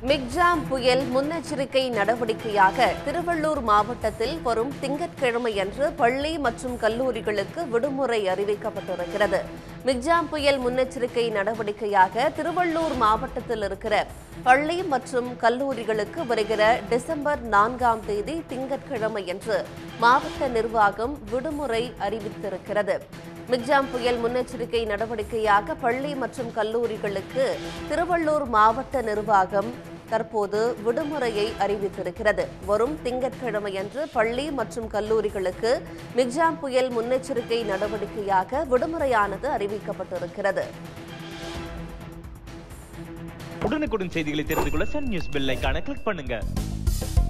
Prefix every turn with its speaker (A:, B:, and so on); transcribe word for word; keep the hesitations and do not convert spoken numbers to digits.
A: Michaung புயல் முன்னெச்சரிக்கை நடவடிக்கையாக திருவள்ளூர் மாவட்டத்தில் வரும் திங்கட்கிழமையன்று பள்ளி மற்றும் கல்லூரிகளுக்கு விடுமுறை அறிவிக்கப்பட்டிருக்கிறது. மிக்ஜாம் புயல் முன்னெச்சரிக்கை நடவடிக்கையாக திருவள்ளூர் மாவட்டத்தில் இருக்கிற பள்ளி மற்றும் கல்லூரிகளுக்கு வருகிற டிசம்பர் நான்காம் தேதி திங்கட்கிழமையன்று மாவட்ட நிர்வாகம் விடுமுறை அறிவித்திருக்கிறது. மிக்ஜாம் புயல் முன்னெச்சரிக்கை நடவடிக்கையாக பள்ளி மற்றும் கல்லூரிகளுக்கு திருவள்ளூர் மாவட்ட நிர்வாகம் தற்போது விடுமுறையை அறிவித்திருக்கிறது. வரும் திங்கட்கிழமையன்று பள்ளி மற்றும் கல்லூரிகளுக்கு மிக்ஜாம் புயல் முன்னெச்சரிக்கை நடவடிக்கையாக விடுமுறையானது அறிவிக்கப்பட்டிருக்கிறது.
B: உடனுக்குடன் செய்திகளை தெரிந்து கொள்ள சன் நியூஸ் பெல் ஐகானை கிளிக் பண்ணுங்க.